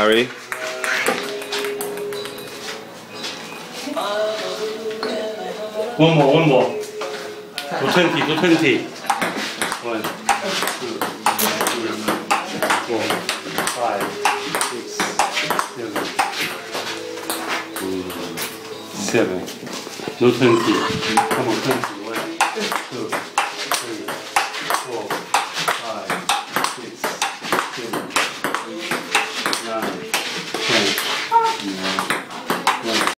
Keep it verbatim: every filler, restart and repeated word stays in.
Harry. One more, one more. To twenty, to twenty. One, two, three, four, five, six, seven. Seven. No twenty. Come on, twenty.